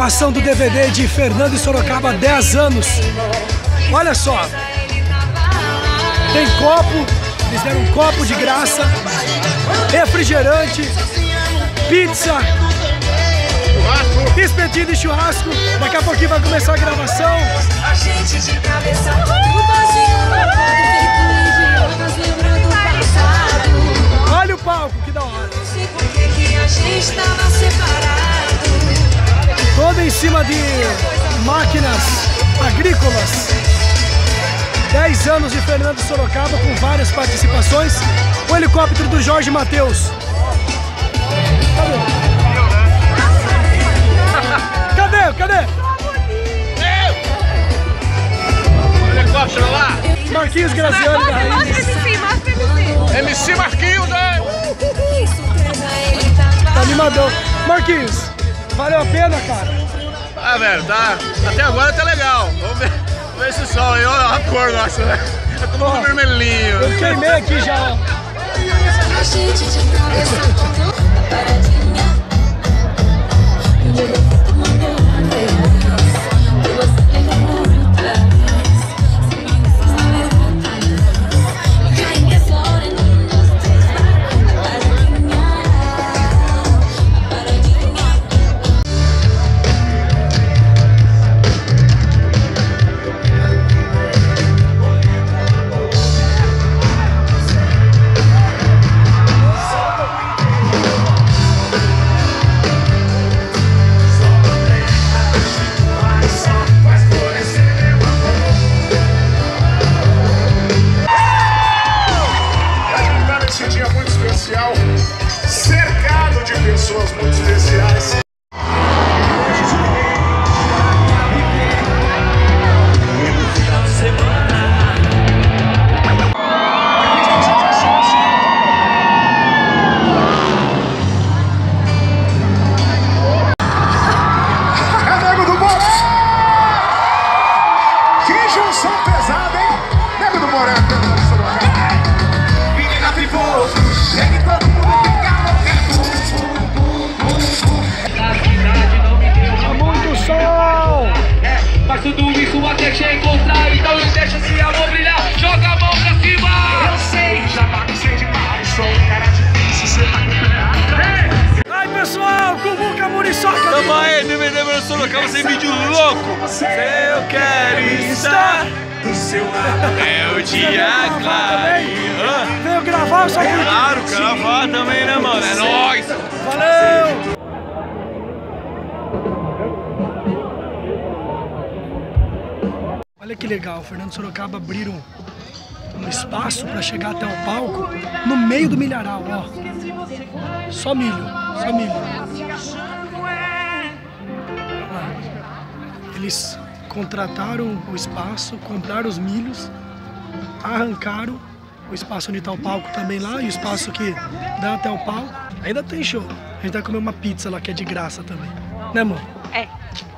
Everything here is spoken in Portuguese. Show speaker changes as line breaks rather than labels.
gravação do DVD de Fernando e Sorocaba, 10 anos. Olha só, tem copo, eles deram um copo de graça, refrigerante, pizza, espetinho de churrasco. Daqui a pouquinho vai começar a gravação. Olha o palco, que da hora. Todo em cima de máquinas agrícolas. 10 anos de Fernando Sorocaba com várias participações. O helicóptero do Jorge Mateus. Cadê?
O helicóptero lá.
Marquinhos Graziani da Raiz.
MC Marquinhos, né?
Tá animadão. Marquinhos, valeu a pena, cara?
Ah, velho, tá. Até agora tá legal. Vamos ver esse sol aí, olha a cor nossa, né? É todo mundo vermelhinho.
Eu queimei aqui já, ó.
Cercado de pessoas muito especiais. É Nego do Boré! Que junção pesada, hein? Nego do Boré, Fernando Sorocaba. Menina pipoco, chega todo mundo.
Mas tudo isso até te encontrar, então não deixa esse amor brilhar, joga a mão pra cima!
Eu sei, já baguncei demais, sou um cara difícil, cê tá com.
Ai, pessoal, com o Muca Muriçoca.
Tamo aí, DVD Fernando Sorocaba, sem vídeo louco. Eu quero estar do seu lado. É o dia claro.
Veio gravar o seu vídeo?
Claro, gravar também, né, mano? É nóis!
Valeu! Olha que legal, o Fernando Sorocaba abriram um espaço para chegar até o palco no meio do milharal, ó. Só milho. Eles contrataram o espaço, compraram os milhos, arrancaram o espaço onde está o palco também lá, e o espaço que dá até o palco. Ainda tem show. A gente vai comer uma pizza lá que é de graça também. Né, amor?
É.